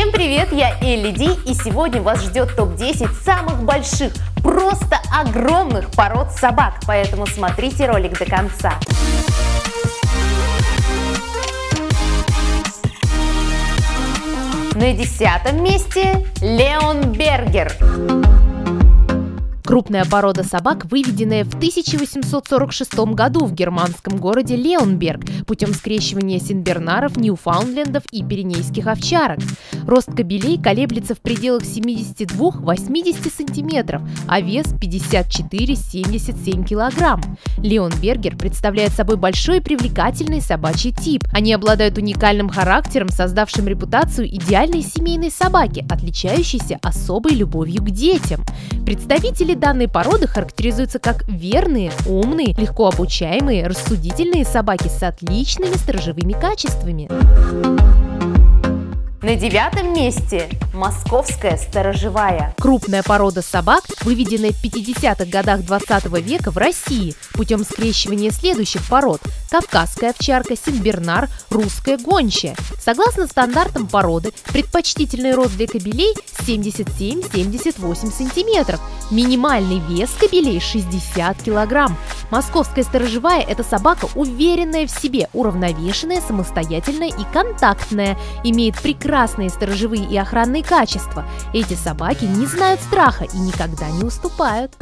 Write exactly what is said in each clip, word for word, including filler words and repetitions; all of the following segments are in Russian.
Всем привет, я Элли Ди, и сегодня вас ждет топ десять самых больших, просто огромных пород собак, поэтому смотрите ролик до конца. На десятом месте Леонбергер. Крупная порода собак, выведенная в тысяча восемьсот сорок шестом году в германском городе Леонберг путем скрещивания сенбернаров, ньюфаундлендов и пиренейских овчарок. Рост кобелей колеблется в пределах семидесяти двух — восьмидесяти сантиметров, а вес пятьдесят четыре — семьдесят семь килограмм. Леонбергер представляет собой большой и привлекательный собачий тип. Они обладают уникальным характером, создавшим репутацию идеальной семейной собаки, отличающейся особой любовью к детям. Представители данной породы характеризуются как верные, умные, легко обучаемые, рассудительные собаки с отличными сторожевыми качествами. На девятом месте московская сторожевая. Крупная порода собак, выведенная в пятидесятых годах двадцатого века в России путем скрещивания следующих пород: кавказская овчарка, сенбернар, русская гончая. Согласно стандартам породы, предпочтительный рост для кобелей семьдесят семь — семьдесят восемь сантиметров, минимальный вес кобелей шестьдесят килограмм. Московская сторожевая – это собака, уверенная в себе, уравновешенная, самостоятельная и контактная, имеет прекрасные сторожевые и охранные качества. Эти собаки не знают страха и никогда не уступают.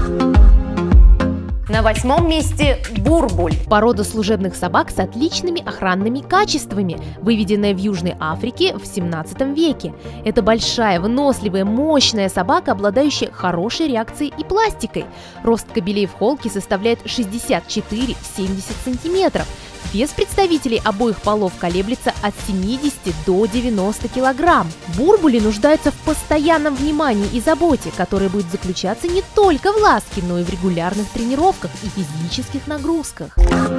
На восьмом месте бурбуль. Порода служебных собак с отличными охранными качествами, выведенная в Южной Африке в семнадцатом веке. Это большая, выносливая, мощная собака, обладающая хорошей реакцией и пластикой. Рост кобелей в холке составляет шестьдесят четыре — семьдесят сантиметров. Вес представителей обоих полов колеблется от семидесяти до девяноста килограмм. Бурбули нуждаются в постоянном внимании и заботе, которая будет заключаться не только в ласке, но и в регулярных тренировках и физических нагрузках.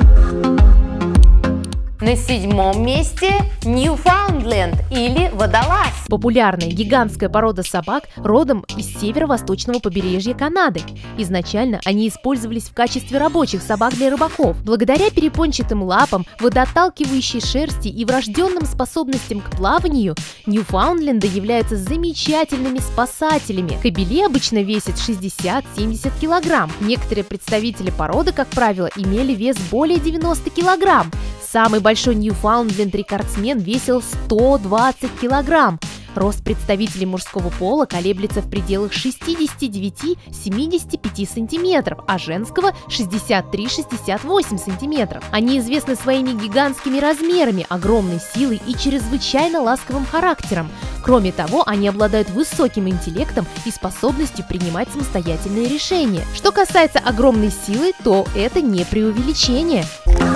На седьмом месте Ньюфаундленд или водолаз. Популярная гигантская порода собак родом из северо-восточного побережья Канады. Изначально они использовались в качестве рабочих собак для рыбаков. Благодаря перепончатым лапам, водоотталкивающей шерсти и врожденным способностям к плаванию, Ньюфаундленды являются замечательными спасателями. Кобели обычно весят шестьдесят — семьдесят килограмм. Некоторые представители породы, как правило, имели вес более девяноста килограмм. Самый большой Ньюфаундленд-рекордсмен весил сто двадцать килограмм. Рост представителей мужского пола колеблется в пределах шестидесяти девяти — семидесяти пяти сантиметров, а женского – шестьдесят три — шестьдесят восемь сантиметров. Они известны своими гигантскими размерами, огромной силой и чрезвычайно ласковым характером. Кроме того, они обладают высоким интеллектом и способностью принимать самостоятельные решения. Что касается огромной силы, то это не преувеличение.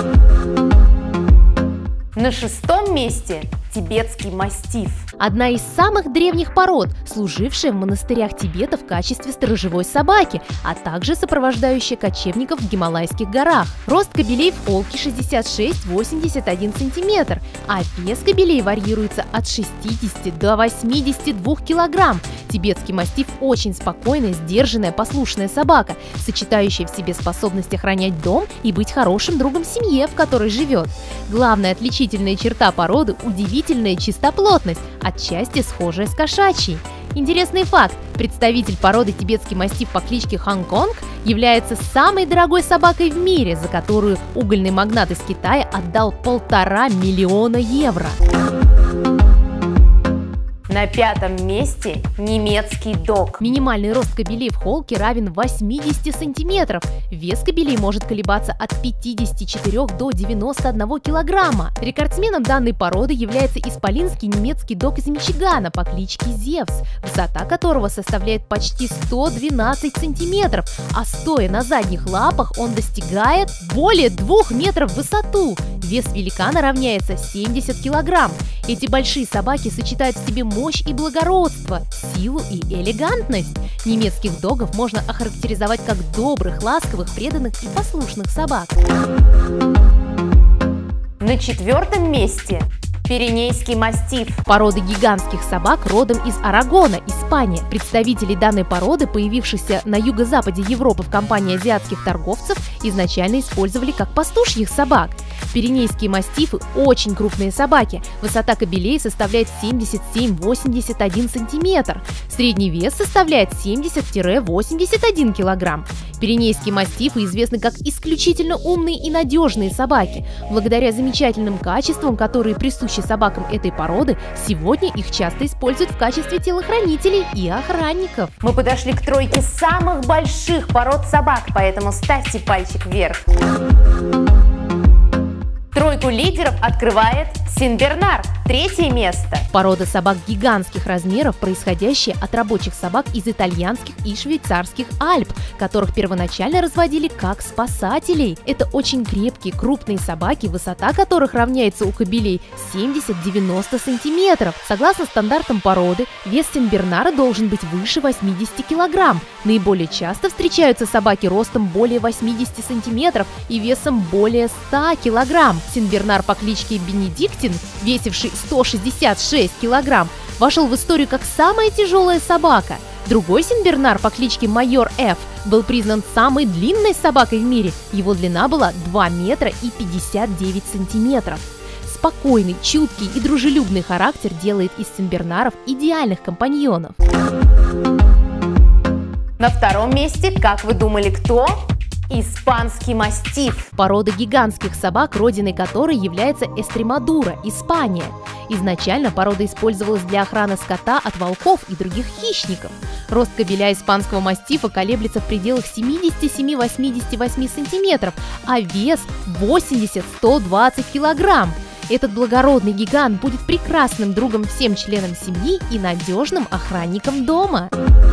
На шестом месте тибетский мастиф. Одна из самых древних пород, служившая в монастырях Тибета в качестве сторожевой собаки, а также сопровождающая кочевников в Гималайских горах. Рост кобелей в холке шестьдесят шесть — восемьдесят один сантиметр, а вес кобелей варьируется от шестидесяти до восьмидесяти двух килограмм. Тибетский мастиф очень спокойная, сдержанная, послушная собака, сочетающая в себе способность охранять дом и быть хорошим другом семье, в которой живет. Главная отличительная черта породы – удивительная чистоплотность, отчасти схожая с кошачьей. Интересный факт: представитель породы тибетский мастиф по кличке Хонконг является самой дорогой собакой в мире, за которую угольный магнат из Китая отдал полтора миллиона евро. На пятом месте немецкий дог. Минимальный рост кобелей в холке равен восьмидесяти сантиметров. Вес кобелей может колебаться от пятидесяти четырёх до девяноста одного килограмма. Рекордсменом данной породы является исполинский немецкий дог из Мичигана по кличке Зевс, высота которого составляет почти сто двенадцать сантиметров, а стоя на задних лапах он достигает более двух метров в высоту. Вес великана равняется семидесяти килограмм. Эти большие собаки сочетают в себе мощь и благородство, силу и элегантность. Немецких догов можно охарактеризовать как добрых, ласковых, преданных и послушных собак. На четвертом месте Пиренейский мастиф. Порода гигантских собак родом из Арагона, Испания. Представители данной породы, появившихся на юго-западе Европы в компании азиатских торговцев, изначально использовали как пастушьих собак. Пиренейские мастифы – очень крупные собаки. Высота кобелей составляет семьдесят семь — восемьдесят один сантиметр. Средний вес составляет семьдесят — восемьдесят один килограмм. Пиренейские мастифы известны как исключительно умные и надежные собаки. Благодаря замечательным качествам, которые присущи собакам этой породы, сегодня их часто используют в качестве телохранителей и охранников. Мы подошли к тройке самых больших пород собак, поэтому ставьте пальчик вверх. Тройку лидеров открывает Сенбернар, третье место. Порода собак гигантских размеров, происходящая от рабочих собак из итальянских и швейцарских Альп, которых первоначально разводили как спасателей. Это очень крепкие, крупные собаки, высота которых равняется у кобелей семьдесят — девяносто сантиметров. Согласно стандартам породы, вес Сенбернара должен быть выше восьмидесяти килограмм. Наиболее часто встречаются собаки ростом более восьмидесяти сантиметров и весом более ста килограмм. Сенбернар по кличке Бенедиктин, весивший сто шестьдесят шесть килограмм, вошел в историю как самая тяжелая собака. Другой Сенбернар по кличке Майор Ф был признан самой длинной собакой в мире. Его длина была два метра и пятьдесят девять сантиметров. Спокойный, чуткий и дружелюбный характер делает из сенбернаров идеальных компаньонов. На втором месте, как вы думали, кто? Испанский мастиф. Порода гигантских собак, родиной которой является Эстремадура, Испания. Изначально порода использовалась для охраны скота от волков и других хищников. Рост кобеля испанского мастифа колеблется в пределах семидесяти семи — восьмидесяти восьми сантиметров, а вес восемьдесят — сто двадцать килограмм. Этот благородный гигант будет прекрасным другом всем членам семьи и надежным охранником дома.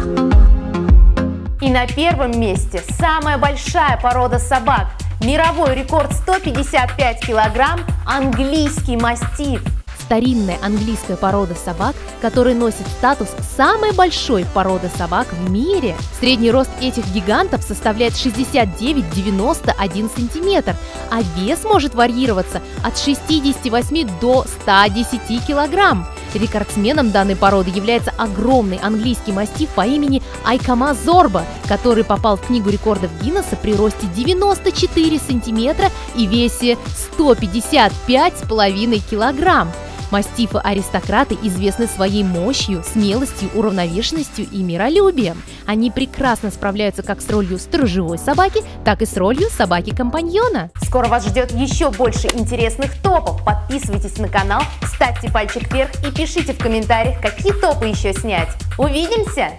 И на первом месте самая большая порода собак. Мировой рекорд сто пятьдесят пять килограмм – английский мастиф. Старинная английская порода собак, которая носит статус самой большой породы собак в мире. Средний рост этих гигантов составляет шестьдесят девять — девяносто один сантиметр, а вес может варьироваться от шестидесяти восьми до ста десяти килограмм. Рекордсменом данной породы является огромный английский мастиф по имени Айкама Зорба, который попал в книгу рекордов Гиннесса при росте девяноста четырёх сантиметра и весе сто пятьдесят пять с половиной килограмм. Мастифы-аристократы известны своей мощью, смелостью, уравновешенностью и миролюбием. Они прекрасно справляются как с ролью сторожевой собаки, так и с ролью собаки-компаньона. Скоро вас ждет еще больше интересных топов. Подписывайтесь на канал, ставьте пальчик вверх и пишите в комментариях, какие топы еще снять. Увидимся!